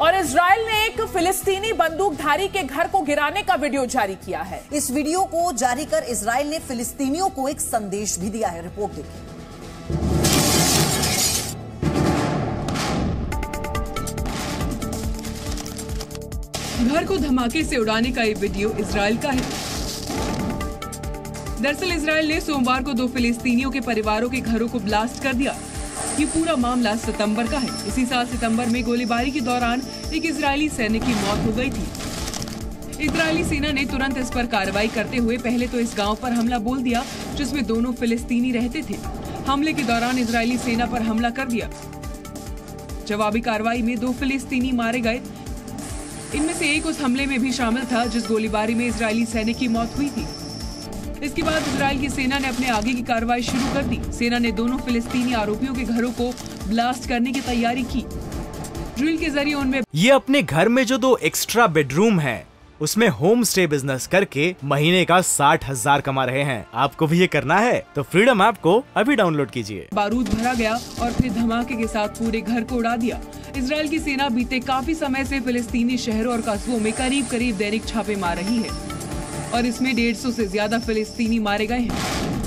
और इजराइल ने एक फिलिस्तीनी बंदूकधारी के घर को गिराने का वीडियो जारी किया है। इस वीडियो को जारी कर इजराइल ने फिलिस्तीनियों को एक संदेश भी दिया है। रिपोर्ट देखिए। घर को धमाके से उड़ाने का ये वीडियो इजराइल का है। दरअसल इजराइल ने सोमवार को 2 फिलिस्तीनियों के परिवारों के घरों को ब्लास्ट कर दिया। ये पूरा मामला सितंबर का है। इसी साल सितंबर में गोलीबारी के दौरान एक इजरायली सैनिक की मौत हो गई थी। इजरायली सेना ने तुरंत इस पर कार्रवाई करते हुए पहले तो इस गांव पर हमला बोल दिया जिसमें दोनों फिलिस्तीनी रहते थे। हमले के दौरान इजरायली सेना पर हमला कर दिया। जवाबी कार्रवाई में 2 फिलिस्तीनी मारे गए। इनमें से एक उस हमले में भी शामिल था जिस गोलीबारी में इजरायली सैनिक की मौत हुई थी। इसके बाद इजराइल की सेना ने अपने आगे की कार्रवाई शुरू कर दी। सेना ने दोनों फिलिस्तीनी आरोपियों के घरों को ब्लास्ट करने की तैयारी की। ड्रिल के जरिए उनमें ये अपने घर में जो 2 एक्स्ट्रा बेडरूम है उसमें होम स्टे बिजनेस करके महीने का 60,000 कमा रहे हैं। आपको भी ये करना है तो फ्रीडम ऐप को अभी डाउनलोड कीजिए। बारूद भरा गया और फिर धमाके के साथ पूरे घर को उड़ा दिया। इजराइल की सेना बीते काफी समय से फिलिस्तीनी शहरों और कस्बों में करीब करीब दैनिक छापे मार रही है और इसमें 150 से ज्यादा फिलिस्तीनी मारे गए हैं।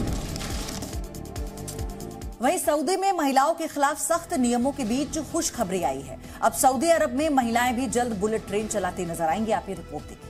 वहीं सऊदी में महिलाओं के खिलाफ सख्त नियमों के बीच खुशखबरी आई है। अब सऊदी अरब में महिलाएं भी जल्द बुलेट ट्रेन चलाती नजर आएंगी। आप ये रिपोर्ट देखिए।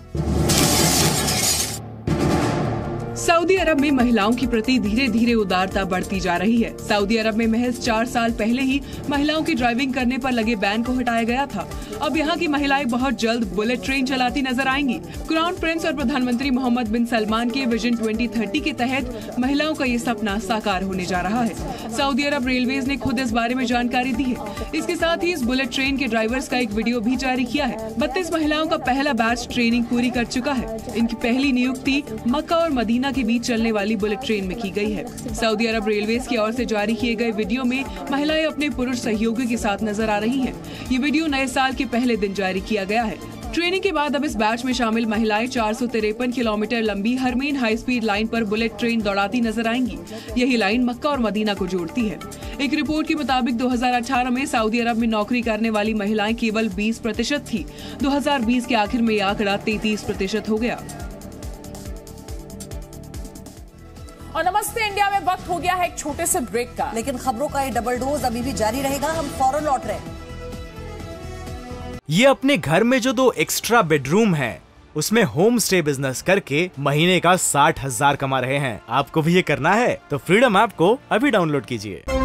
सऊदी अरब में महिलाओं के प्रति धीरे धीरे उदारता बढ़ती जा रही है। सऊदी अरब में महज 4 साल पहले ही महिलाओं की ड्राइविंग करने पर लगे बैन को हटाया गया था। अब यहाँ की महिलाएं बहुत जल्द बुलेट ट्रेन चलाती नजर आएंगी। क्राउन प्रिंस और प्रधानमंत्री मोहम्मद बिन सलमान के विजन 2030 के तहत महिलाओं का ये सपना साकार होने जा रहा है। सऊदी अरब रेलवेज ने खुद इस बारे में जानकारी दी है। इसके साथ ही इस बुलेट ट्रेन के ड्राइवर्स का एक वीडियो भी जारी किया है। 32 महिलाओं का पहला बैच ट्रेनिंग पूरी कर चुका है। इनकी पहली नियुक्ति मक्का और मदीना के बीच चलने वाली बुलेट ट्रेन में की गई है। सऊदी अरब रेलवेज की ओर से जारी किए गए वीडियो में महिलाएं अपने पुरुष सहयोगी के साथ नजर आ रही हैं। ये वीडियो नए साल के पहले दिन जारी किया गया है। ट्रेनिंग के बाद अब इस बैच में शामिल महिलाएं 453 किलोमीटर लंबी हरमेन हाई स्पीड लाइन पर बुलेट ट्रेन दौड़ाती नजर आएंगी। यही लाइन मक्का और मदीना को जोड़ती है। एक रिपोर्ट के मुताबिक 2018 में सऊदी अरब में नौकरी करने वाली महिलाएं केवल 20% थी। 2020 के आखिर में यह आंकड़ा 33% हो गया। और नमस्ते इंडिया में वक्त हो गया है एक छोटे से ब्रेक का, लेकिन खबरों का ये डबल डोज अभी भी जारी रहेगा। हम फौरन लौट रहे हैं। ये अपने घर में जो 2 एक्स्ट्रा बेडरूम है उसमें होम स्टे बिजनेस करके महीने का 60,000 कमा रहे हैं। आपको भी ये करना है तो फ्रीडम ऐप को अभी डाउनलोड कीजिए।